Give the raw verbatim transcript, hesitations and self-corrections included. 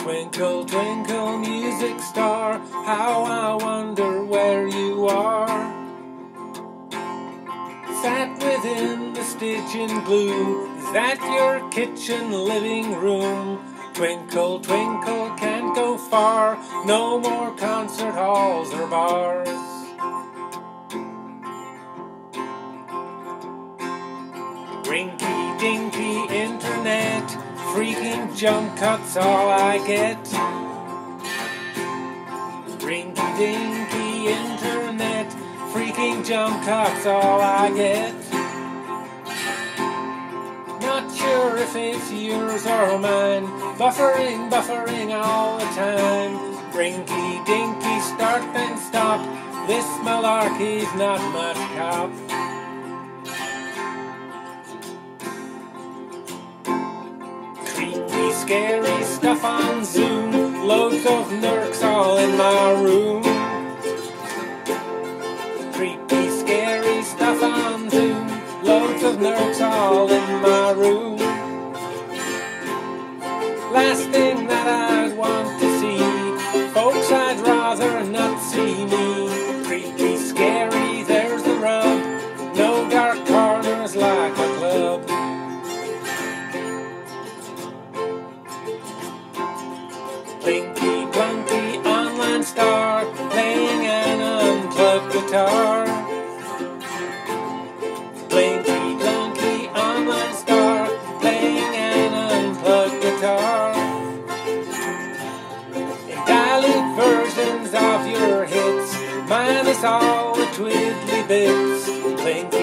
Twinkle, twinkle, music star, how I wonder where you are. Sat within the Stygian gloom, is that your kitchen living room? Twinkle, twinkle, can't go far, no more concert halls or bars. Rinky-dinky internet, freaking jump cuts all I get. Rinky-dinky internet, freaking jump cuts all I get. Not sure if it's yours or mine, buffering, buffering all the time. Rinky-dinky, start then stop, this malarkey's not much cop. Creepy, scary stuff on Zoom, loads of nerks all in my room. Creepy, scary stuff on Zoom, loads of nerks all in my room. Last thing that I'd want to see, folks I'd rather not see me. Creepy, scary, there's the rub, no dark corners like a club. Blinky, blunky, online star, playing an unplugged guitar. Blinky, blunky, online star, playing an unplugged guitar. In dialect versions of your hits, minus all the twiddly bits. Blinky,